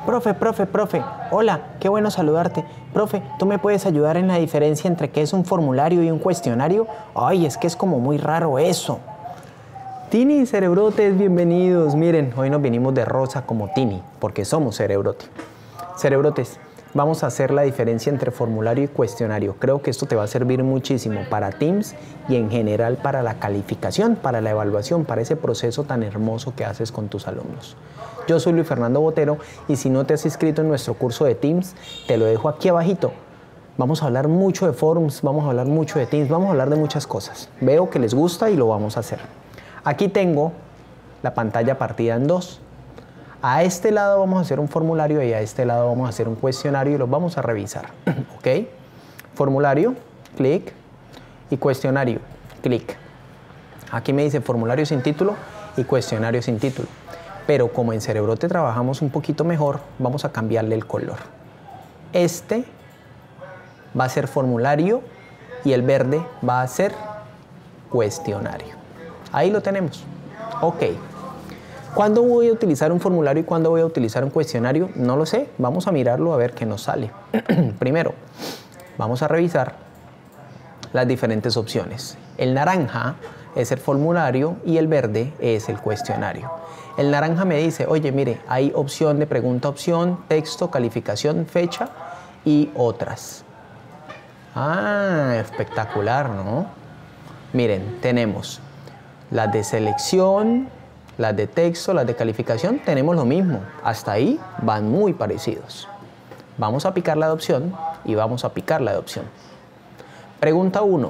Profe, hola, qué bueno saludarte. Profe, ¿tú me puedes ayudar en la diferencia entre qué es un formulario y un cuestionario? Ay, es que es como muy raro eso. Tini, cerebrotes, bienvenidos. Miren, hoy nos vinimos de rosa como Tini, porque somos cerebrote. Cerebrotes, vamos a hacer la diferencia entre formulario y cuestionario. Creo que esto te va a servir muchísimo para Teams y en general para la calificación, para la evaluación, para ese proceso tan hermoso que haces con tus alumnos. Yo soy Luis Fernando Botero y si no te has inscrito en nuestro curso de Teams, te lo dejo aquí abajito. Vamos a hablar mucho de Forms, vamos a hablar mucho de Teams, vamos a hablar de muchas cosas. Veo que les gusta y lo vamos a hacer. Aquí tengo la pantalla partida en dos. A este lado vamos a hacer un formulario y a este lado vamos a hacer un cuestionario y los vamos a revisar. ¿Ok? Formulario, clic, y cuestionario, clic. Aquí me dice formulario sin título y cuestionario sin título. Pero como en Cerebrote trabajamos un poquito mejor, vamos a cambiarle el color. Este va a ser formulario y el verde va a ser cuestionario. Ahí lo tenemos. Ok. ¿Cuándo voy a utilizar un formulario y cuándo voy a utilizar un cuestionario? No lo sé. Vamos a mirarlo a ver qué nos sale. Primero, vamos a revisar las diferentes opciones. El naranja es el formulario y el verde es el cuestionario. El naranja me dice, oye, mire, hay opción de pregunta, opción, texto, calificación, fecha y otras. Ah, espectacular, ¿no? Miren, tenemos las de selección, las de texto, las de calificación, tenemos lo mismo. Hasta ahí van muy parecidos. Vamos a picar la de opción y vamos a picar la de opción. Pregunta 1.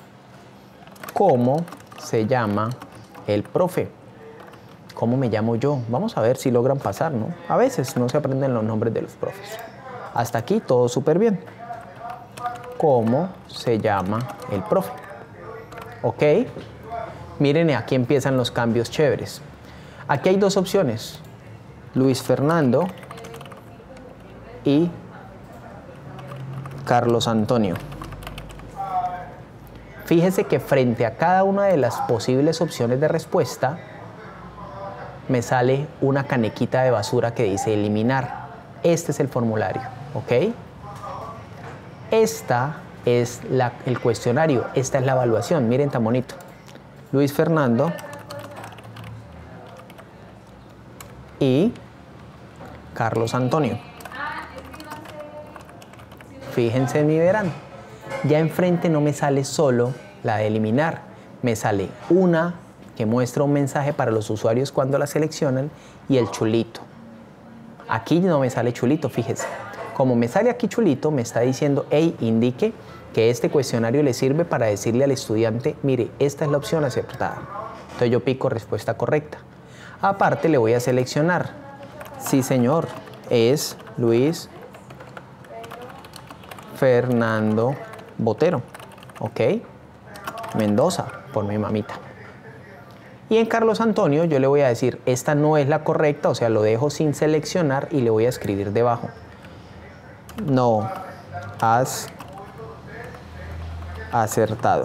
¿Cómo se llama el profe? ¿Cómo me llamo yo? Vamos a ver si logran pasar, ¿no? A veces no se aprenden los nombres de los profes. Hasta aquí todo súper bien. ¿Cómo se llama el profe? ¿Ok? Miren, aquí empiezan los cambios chéveres. Aquí hay dos opciones. Luis Fernando y Carlos Antonio. Fíjese que frente a cada una de las posibles opciones de respuesta, me sale una canequita de basura que dice eliminar. Este es el formulario, ¿ok? Esta es el cuestionario, esta es la evaluación. Miren tan bonito. Luis Fernando y Carlos Antonio. Fíjense en mi verán. Ya enfrente no me sale solo la de eliminar, me sale una que muestra un mensaje para los usuarios cuando la seleccionan y el chulito. Aquí no me sale chulito, fíjese. Como me sale aquí chulito, me está diciendo, hey, indique que este cuestionario le sirve para decirle al estudiante, mire, esta es la opción aceptada. Entonces yo pico respuesta correcta. Aparte le voy a seleccionar. Sí, señor, es Luis Fernando Botero. ¿Ok? Mendoza, por mi mamita. Y en Carlos Antonio yo le voy a decir, esta no es la correcta, o sea, lo dejo sin seleccionar y le voy a escribir debajo. No has acertado.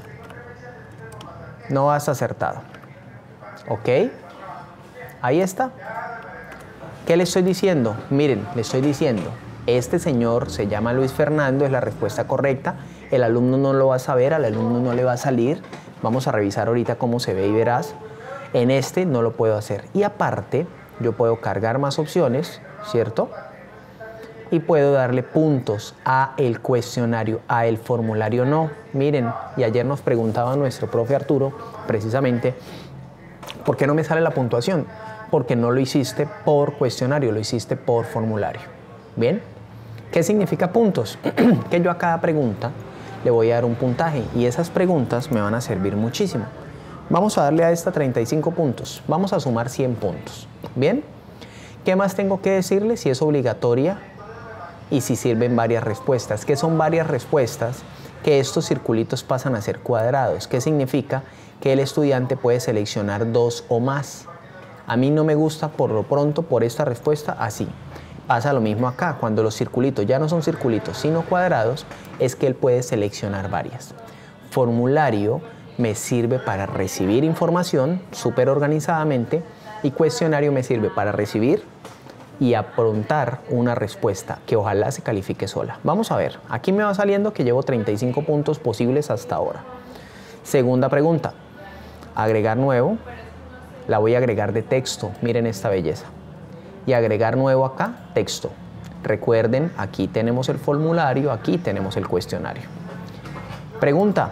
No has acertado. ¿Ok? Ahí está. ¿Qué le estoy diciendo? Miren, le estoy diciendo, este señor se llama Luis Fernando, es la respuesta correcta. El alumno no lo va a saber, al alumno no le va a salir. Vamos a revisar ahorita cómo se ve y verás. En este no lo puedo hacer. Y aparte, yo puedo cargar más opciones, ¿cierto? Y puedo darle puntos a el cuestionario, a el formulario no. Miren, y ayer nos preguntaba nuestro profe Arturo, precisamente, ¿por qué no me sale la puntuación? Porque no lo hiciste por cuestionario, lo hiciste por formulario. ¿Bien? ¿Qué significa puntos? Que yo a cada pregunta le voy a dar un puntaje y esas preguntas me van a servir muchísimo. Vamos a darle a esta 35 puntos. Vamos a sumar 100 puntos. ¿Bien? ¿Qué más tengo que decirle? Si es obligatoria y si sirven varias respuestas. ¿Qué son varias respuestas? Que estos circulitos pasan a ser cuadrados. ¿Qué significa? Que el estudiante puede seleccionar dos o más. A mí no me gusta por lo pronto por esta respuesta así. Pasa lo mismo acá, cuando los circulitos ya no son circulitos sino cuadrados, es que él puede seleccionar varias. Formulario me sirve para recibir información súper organizadamente y cuestionario me sirve para recibir y aprontar una respuesta que ojalá se califique sola. Vamos a ver, aquí me va saliendo que llevo 35 puntos posibles hasta ahora. Segunda pregunta, agregar nuevo, la voy a agregar de texto, miren esta belleza. Y agregar nuevo acá, texto. Recuerden, aquí tenemos el formulario, aquí tenemos el cuestionario. Pregunta,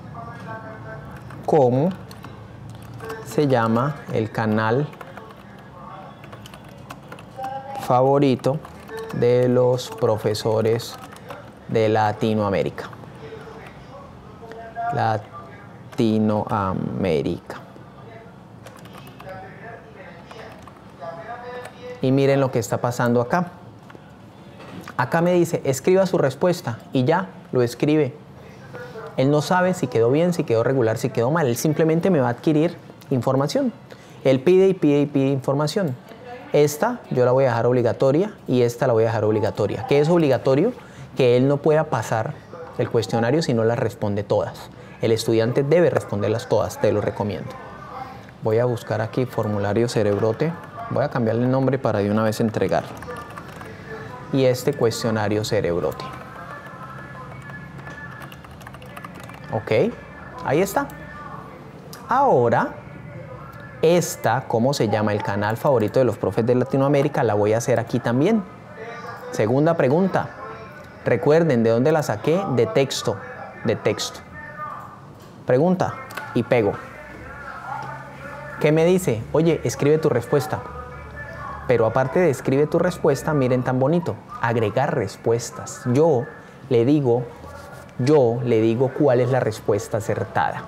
¿cómo se llama el canal favorito de los profesores de Latinoamérica? Latinoamérica. Y miren lo que está pasando acá. Acá me dice, escriba su respuesta y ya, lo escribe. Él no sabe si quedó bien, si quedó regular, si quedó mal. Él simplemente me va a adquirir información. Él pide y pide y pide información. Esta yo la voy a dejar obligatoria y esta la voy a dejar obligatoria. ¿Qué es obligatorio? Que él no pueda pasar el cuestionario si no las responde todas. El estudiante debe responderlas todas, te lo recomiendo. Voy a buscar aquí formulario Cerebrote. Voy a cambiarle el nombre para de una vez entregar. Y este cuestionario Cerebrote. Ok, ahí está. Ahora, esta, ¿cómo se llama? El canal favorito de los profes de Latinoamérica, la voy a hacer aquí también. Segunda pregunta. Recuerden, ¿de dónde la saqué? De texto. De texto. Pregunta y pego. ¿Qué me dice? Oye, escribe tu respuesta. Pero aparte de escribe tu respuesta, miren tan bonito. Agregar respuestas. Yo le digo cuál es la respuesta acertada.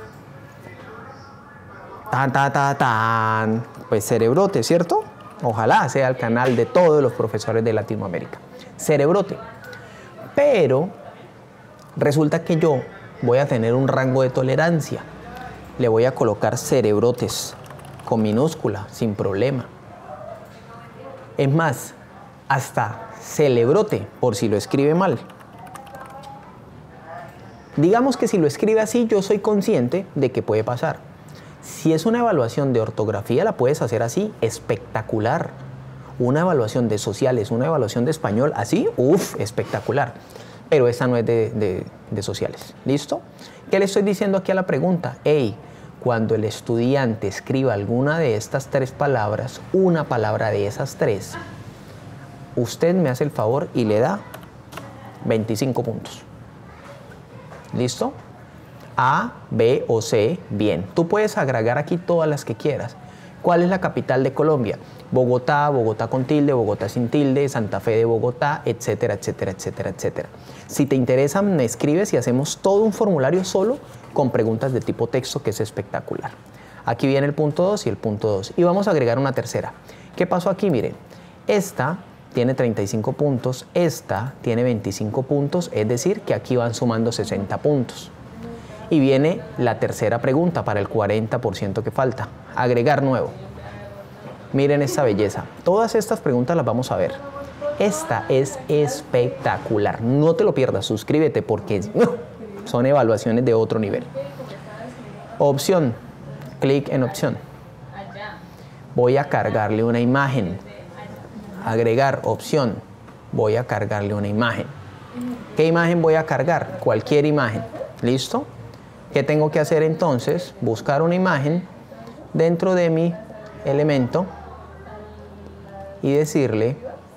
Pues Cerebrote, ¿cierto? Ojalá sea el canal de todos los profesores de Latinoamérica. Cerebrote. Pero resulta que yo voy a tener un rango de tolerancia. Le voy a colocar Cerebrotes con minúscula, sin problema. Es más, hasta Celebrote, por si lo escribe mal. Digamos que si lo escribe así, yo soy consciente de que puede pasar. Si es una evaluación de ortografía, la puedes hacer así, espectacular. Una evaluación de sociales, una evaluación de español, así, uff, espectacular. Pero esta no es de sociales. ¿Listo? ¿Qué le estoy diciendo aquí a la pregunta? Hey, cuando el estudiante escriba alguna de estas tres palabras, una palabra de esas tres, usted me hace el favor y le da 25 puntos. ¿Listo? A, B o C, bien. Tú puedes agregar aquí todas las que quieras. ¿Cuál es la capital de Colombia? Bogotá, Bogotá con tilde, Bogotá sin tilde, Santa Fe de Bogotá, etcétera, etcétera, etcétera, etcétera. Si te interesa, me escribes y hacemos todo un formulario solo con preguntas de tipo texto, que es espectacular. Aquí viene el punto 2 y el punto 2. Y vamos a agregar una tercera. ¿Qué pasó aquí? Miren, esta tiene 35 puntos, esta tiene 25 puntos, es decir, que aquí van sumando 60 puntos. Y viene la tercera pregunta para el 40% que falta. Agregar nuevo. Miren esta belleza. Todas estas preguntas las vamos a ver. Esta es espectacular. No te lo pierdas, suscríbete porque son evaluaciones de otro nivel. Opción. Clic en opción. Voy a cargarle una imagen. Agregar opción. Voy a cargarle una imagen. ¿Qué imagen voy a cargar? Cualquier imagen. ¿Listo? ¿Qué tengo que hacer entonces? Buscar una imagen dentro de mi elemento y decirle,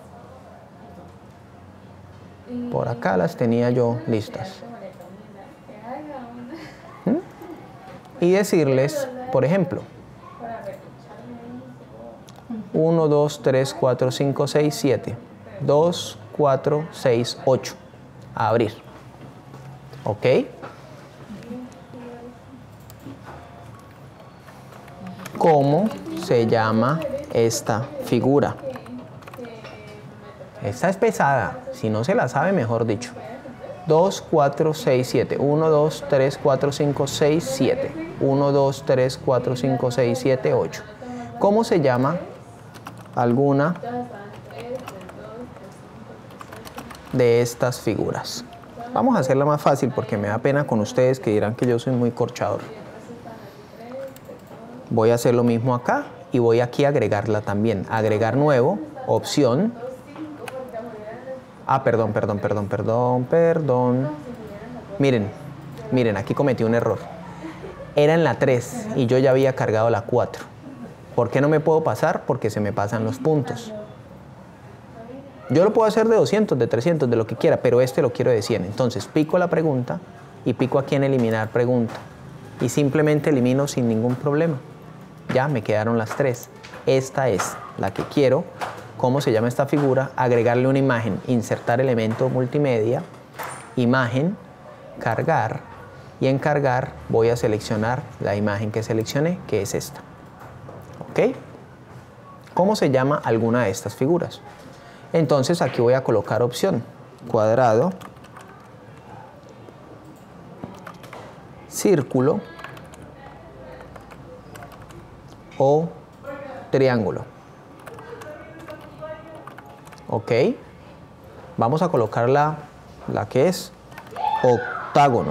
por acá las tenía yo listas. Y decirles, por ejemplo, 1, 2, 3, 4, 5, 6, 7. 2, 4, 6, 8. A abrir. ¿Ok? ¿Cómo se llama esta figura? Esta es pesada. Si no se la sabe, mejor dicho. 2, 4, 6, 7. 1, 2, 3, 4, 5, 6, 7. 1, 2, 3, 4, 5, 6, 7, 8. ¿Cómo se llama alguna de estas figuras? Vamos a hacerla más fácil porque me da pena con ustedes que dirán que yo soy muy corchador. Voy a hacer lo mismo acá y voy aquí a agregarla también. Agregar nuevo opción. Ah, perdón. Miren, aquí cometí un error. Era en la 3 y yo ya había cargado la 4. ¿Por qué no me puedo pasar? Porque se me pasan los puntos. Yo lo puedo hacer de 200, de 300, de lo que quiera, pero este lo quiero de 100. Entonces pico la pregunta y pico aquí en eliminar pregunta. Y simplemente elimino sin ningún problema. Ya me quedaron las 3. Esta es la que quiero. ¿Cómo se llama esta figura? Agregarle una imagen, insertar elemento multimedia, imagen, cargar, y en cargar voy a seleccionar la imagen que seleccioné, que es esta. ¿Ok? ¿Cómo se llama alguna de estas figuras? Entonces aquí voy a colocar opción, cuadrado, círculo o triángulo. Ok, vamos a colocar la que es octágono.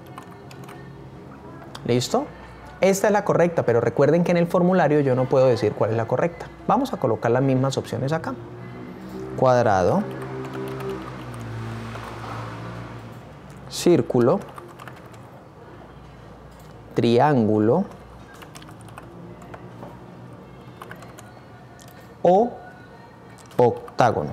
¿Listo? Esta es la correcta, pero recuerden que en el formulario yo no puedo decir cuál es la correcta. Vamos a colocar las mismas opciones acá. Cuadrado, círculo, triángulo o octágono.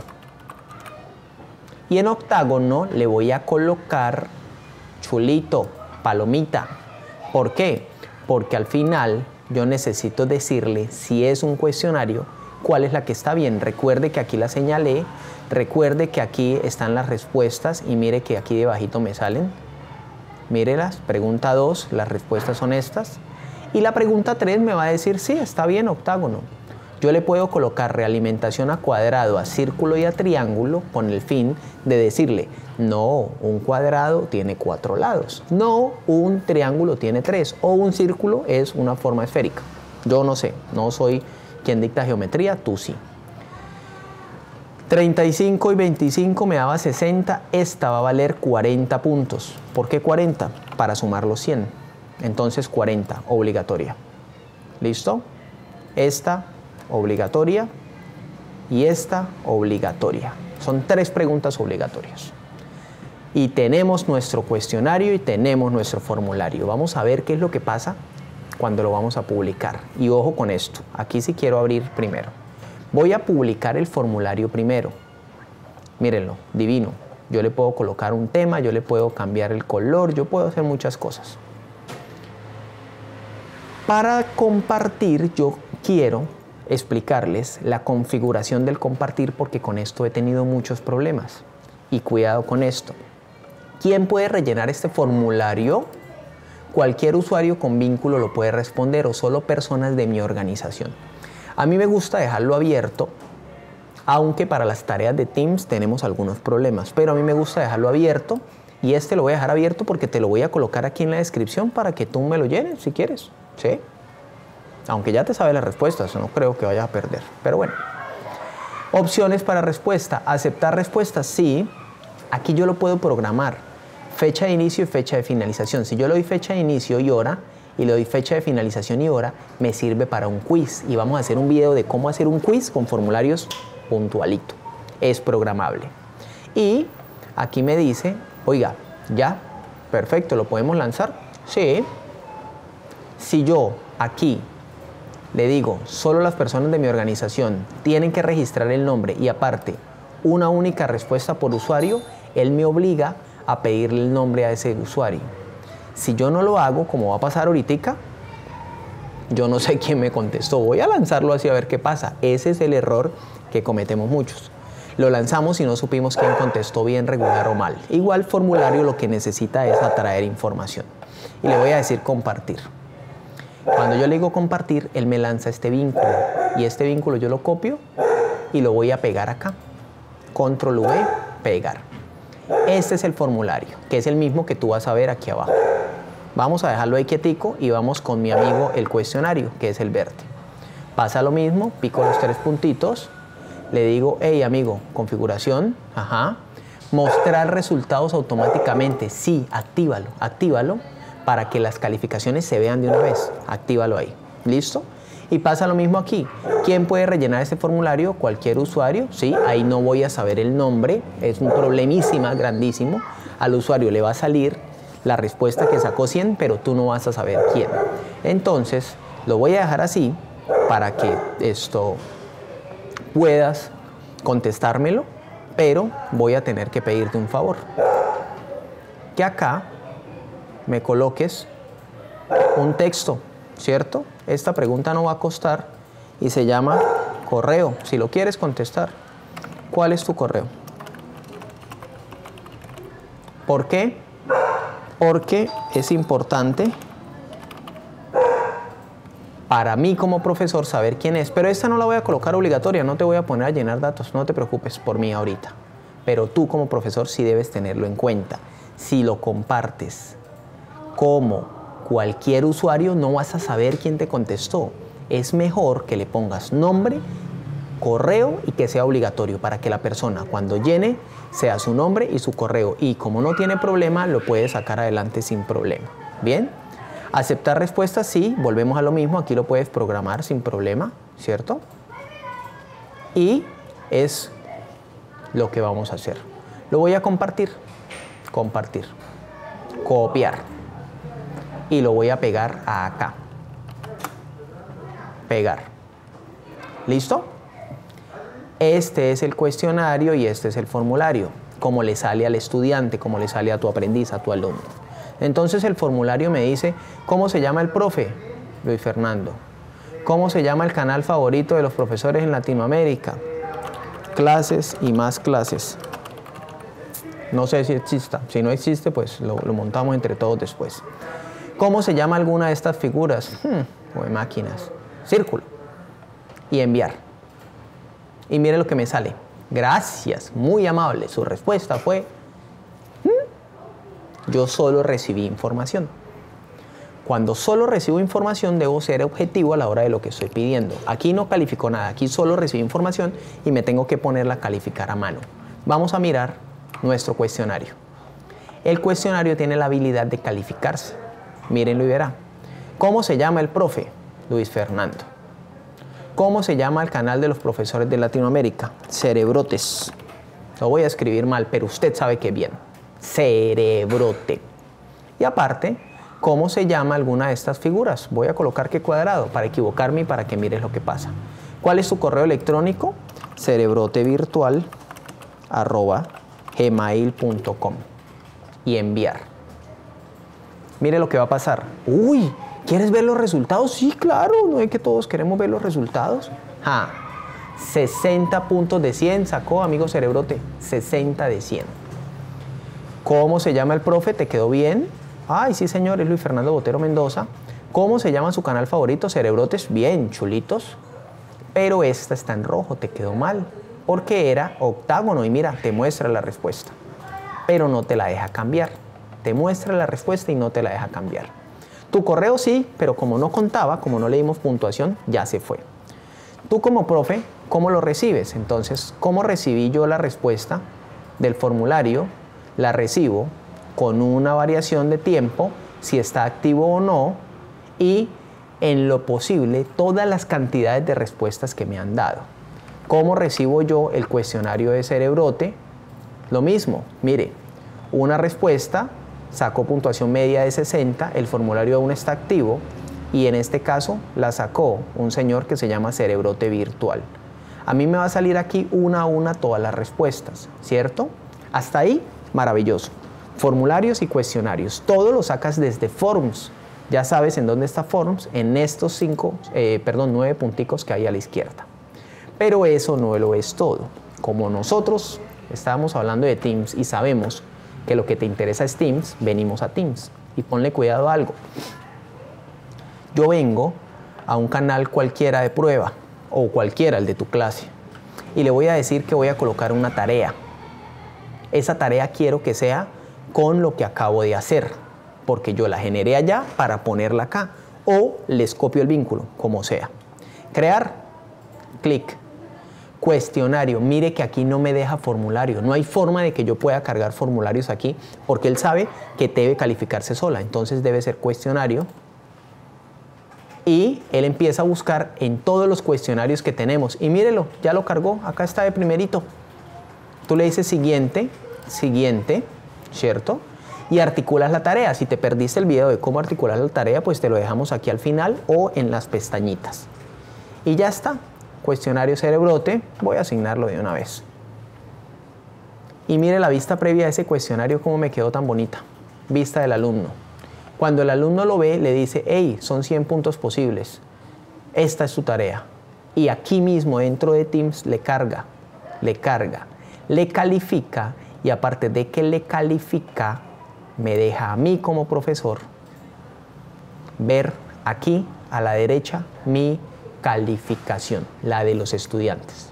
Y en octágono le voy a colocar chulito, palomita. ¿Por qué? Porque al final yo necesito decirle, si es un cuestionario, cuál es la que está bien. Recuerde que aquí la señalé, recuerde que aquí están las respuestas y mire que aquí debajito me salen. Mírelas, pregunta 2, las respuestas son estas. Y la pregunta 3 me va a decir, sí, está bien, octágono. Yo le puedo colocar realimentación a cuadrado, a círculo y a triángulo con el fin de decirle, no, un cuadrado tiene 4 lados, no, un triángulo tiene 3 o un círculo es una forma esférica. Yo no sé, no soy quien dicta geometría, tú sí. 35 y 25 me daba 60, esta va a valer 40 puntos. ¿Por qué 40? Para sumar los 100. Entonces 40, obligatoria. ¿Listo? Esta obligatoria y esta obligatoria. Son 3 preguntas obligatorias. Y tenemos nuestro cuestionario y tenemos nuestro formulario. Vamos a ver qué es lo que pasa cuando lo vamos a publicar. Y ojo con esto, aquí sí quiero abrir primero. Voy a publicar el formulario primero. Mírenlo, divino. Yo le puedo colocar un tema, yo le puedo cambiar el color, yo puedo hacer muchas cosas. Para compartir, yo quiero explicarles la configuración del compartir porque con esto he tenido muchos problemas. Y cuidado con esto. ¿Quién puede rellenar este formulario? Cualquier usuario con vínculo lo puede responder o solo personas de mi organización. A mí me gusta dejarlo abierto, aunque para las tareas de Teams tenemos algunos problemas, pero a mí me gusta dejarlo abierto y este lo voy a dejar abierto porque te lo voy a colocar aquí en la descripción para que tú me lo llenes si quieres, ¿sí? Aunque ya te sabes las respuestas, no creo que vayas a perder, pero bueno. Opciones para respuesta, aceptar respuestas, sí, aquí yo lo puedo programar, fecha de inicio y fecha de finalización. Si yo le doy fecha de inicio y hora, y le doy fecha de finalización y hora, me sirve para un quiz. Y vamos a hacer un video de cómo hacer un quiz con formularios puntualito. Es programable. Y aquí me dice, oiga, ya, perfecto, ¿lo podemos lanzar? Sí. Si yo aquí le digo, solo las personas de mi organización tienen que registrar el nombre y aparte una única respuesta por usuario, él me obliga a pedirle el nombre a ese usuario. Si yo no lo hago, como va a pasar ahorita, yo no sé quién me contestó. Voy a lanzarlo así a ver qué pasa. Ese es el error que cometemos muchos. Lo lanzamos y no supimos quién contestó bien, regular o mal. Igual formulario lo que necesita es atraer información. Y le voy a decir compartir. Cuando yo le digo compartir, él me lanza este vínculo. Y este vínculo yo lo copio y lo voy a pegar acá. Control V, pegar. Este es el formulario, que es el mismo que tú vas a ver aquí abajo. Vamos a dejarlo ahí quietico y vamos con mi amigo el cuestionario, que es el verde. Pasa lo mismo, pico los 3 puntitos, le digo, hey amigo, configuración, ajá, mostrar resultados automáticamente, sí, actívalo para que las calificaciones se vean de una vez, actívalo ahí, ¿listo? Y pasa lo mismo aquí. ¿Quién puede rellenar ese formulario? Cualquier usuario, ¿sí? Ahí no voy a saber el nombre, es un problemísima, grandísimo. Al usuario le va a salir la respuesta que sacó 100, pero tú no vas a saber quién. Entonces, lo voy a dejar así para que esto puedas contestármelo, pero voy a tener que pedirte un favor. Que acá me coloques un texto, ¿cierto? Esta pregunta no va a costar y se llama correo, si lo quieres contestar. ¿Cuál es tu correo? ¿Por qué? Porque es importante para mí como profesor saber quién es, pero esta no la voy a colocar obligatoria, no te voy a poner a llenar datos, no te preocupes por mí ahorita. Pero tú como profesor sí debes tenerlo en cuenta. Si lo compartes como cualquier usuario, no vas a saber quién te contestó. Es mejor que le pongas nombre, correo y que sea obligatorio para que la persona cuando llene sea su nombre y su correo. Y como no tiene problema, lo puede sacar adelante sin problema. ¿Bien? Aceptar respuestas, sí, volvemos a lo mismo, aquí lo puedes programar sin problema, ¿cierto? Y es lo que vamos a hacer. Lo voy a compartir, copiar y lo voy a pegar acá. Pegar. ¿Listo? Este es el cuestionario y este es el formulario, como le sale al estudiante, como le sale a tu aprendiz, a tu alumno. Entonces el formulario me dice, ¿cómo se llama el profe? Luis Fernando. ¿Cómo se llama el canal favorito de los profesores en Latinoamérica? Clases y más clases. No sé si exista. Si no existe, pues lo montamos entre todos después. ¿Cómo se llama alguna de estas figuras? O de máquinas. Círculo. Y enviar. Y mire lo que me sale. Gracias, muy amable. Su respuesta fue... Yo solo recibí información. Cuando solo recibo información, debo ser objetivo a la hora de lo que estoy pidiendo. Aquí no califico nada, aquí solo recibí información y me tengo que ponerla a calificar a mano. Vamos a mirar nuestro cuestionario. El cuestionario tiene la habilidad de calificarse. Mírenlo y verá. ¿Cómo se llama el profe? Luis Fernando. ¿Cómo se llama el canal de los profesores de Latinoamérica? Cerebrotes. Lo voy a escribir mal, pero usted sabe que bien. Cerebrote. Y aparte, ¿cómo se llama alguna de estas figuras? Voy a colocar que cuadrado para equivocarme y para que mires lo que pasa. ¿Cuál es su correo electrónico? cerebrotevirtual@gmail.com y enviar. Mire lo que va a pasar. Uy, ¿quieres ver los resultados? Sí, claro, ¿no es que todos queremos ver los resultados? 60 puntos de 100 sacó, amigo Cerebrote, 60 de 100. ¿Cómo se llama el profe? ¿Te quedó bien? Ay, sí, señor, es Luis Fernando Botero Mendoza. ¿Cómo se llama su canal favorito? Cerebrotes, bien, chulitos. Pero esta está en rojo, te quedó mal, porque era octágono y mira, te muestra la respuesta, pero no te la deja cambiar. Te muestra la respuesta y no te la deja cambiar. Tu correo sí, pero como no contaba, como no le dimos puntuación, ya se fue. Tú como profe, ¿cómo lo recibes? Entonces, ¿cómo recibí yo la respuesta del formulario? La recibo con una variación de tiempo, si está activo o no, y en lo posible todas las cantidades de respuestas que me han dado. ¿Cómo recibo yo el cuestionario de Cerebrote? Lo mismo, mire, una respuesta, sacó puntuación media de 60, el formulario aún está activo, y en este caso la sacó un señor que se llama Cerebrote Virtual. A mí me va a salir aquí una a una todas las respuestas, ¿cierto? Hasta ahí, maravilloso. Formularios y cuestionarios, todo lo sacas desde Forms. Ya sabes en dónde está Forms, en estos 9 punticos que hay a la izquierda. Pero eso no lo es todo. Como nosotros estábamos hablando de Teams y sabemos que lo que te interesa es Teams, venimos a Teams. Y ponle cuidado a algo. Yo vengo a un canal cualquiera de prueba, o cualquiera, el de tu clase, y le voy a decir que voy a colocar una tarea. Esa tarea quiero que sea con lo que acabo de hacer, porque yo la generé allá para ponerla acá, o les copio el vínculo, como sea. Crear, clic. Cuestionario, mire que aquí no me deja formulario, no hay forma de que yo pueda cargar formularios aquí, porque él sabe que debe calificarse sola, entonces debe ser cuestionario. Y él empieza a buscar en todos los cuestionarios que tenemos. Y mírelo, ya lo cargó, acá está de primerito. Tú le dices siguiente, siguiente, ¿cierto? Y articulas la tarea. Si te perdiste el video de cómo articular la tarea, pues te lo dejamos aquí al final o en las pestañitas. Y ya está. Cuestionario Cerebrote, voy a asignarlo de una vez. Y mire la vista previa a ese cuestionario, cómo me quedó tan bonita. Vista del alumno. Cuando el alumno lo ve, le dice, hey, son 100 puntos posibles. Esta es tu tarea. Y aquí mismo, dentro de Teams, le carga, le califica, y aparte de que le califica, me deja a mí como profesor ver aquí, a la derecha, mi calificación, la de los estudiantes.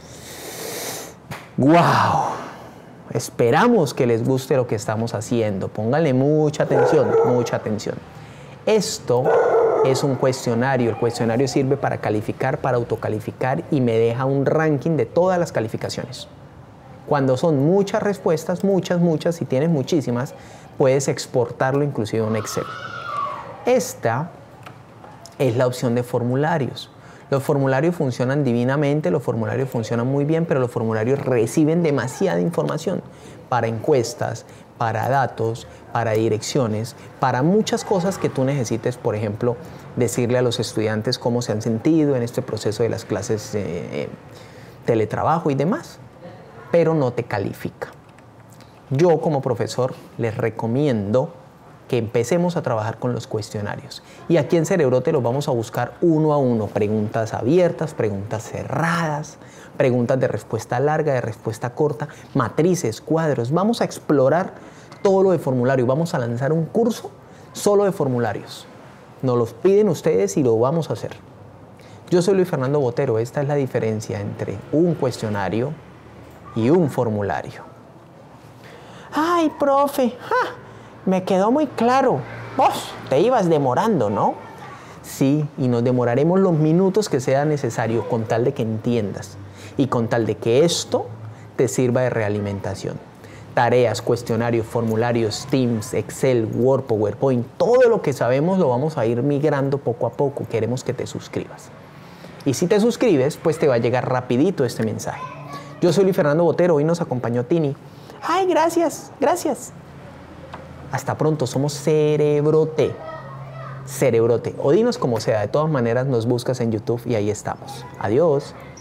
¡Wow! Esperamos que les guste lo que estamos haciendo. Pónganle mucha atención, mucha atención. Esto es un cuestionario. El cuestionario sirve para calificar, para autocalificar y me deja un ranking de todas las calificaciones. Cuando son muchas respuestas, muchas, si tienes muchísimas, puedes exportarlo inclusive a un Excel. Esta es la opción de formularios. Los formularios funcionan divinamente, los formularios funcionan muy bien, pero los formularios reciben demasiada información para encuestas, para datos, para direcciones, para muchas cosas que tú necesites, por ejemplo, decirle a los estudiantes cómo se han sentido en este proceso de las clases teletrabajo y demás, pero no te califica. Yo como profesor les recomiendo que empecemos a trabajar con los cuestionarios. Y aquí en Cerebrote los vamos a buscar uno a uno. Preguntas abiertas, preguntas cerradas, preguntas de respuesta larga, de respuesta corta, matrices, cuadros. Vamos a explorar todo lo de formulario. Vamos a lanzar un curso solo de formularios. Nos los piden ustedes y lo vamos a hacer. Yo soy Luis Fernando Botero. Esta es la diferencia entre un cuestionario y un formulario. ¡Ay, profe! ¡Ja! Me quedó muy claro. Vos te ibas demorando, ¿no? Sí, y nos demoraremos los minutos que sea necesario con tal de que entiendas y con tal de que esto te sirva de realimentación. Tareas, cuestionarios, formularios, Teams, Excel, Word, PowerPoint, todo lo que sabemos lo vamos a ir migrando poco a poco. Queremos que te suscribas. Y si te suscribes, pues te va a llegar rapidito este mensaje. Yo soy Luis Fernando Botero, hoy nos acompañó Tini. ¡Ay, gracias! ¡Gracias! Hasta pronto, somos Cerebrote. Cerebrote. O dinos como sea, de todas maneras nos buscas en YouTube y ahí estamos. Adiós.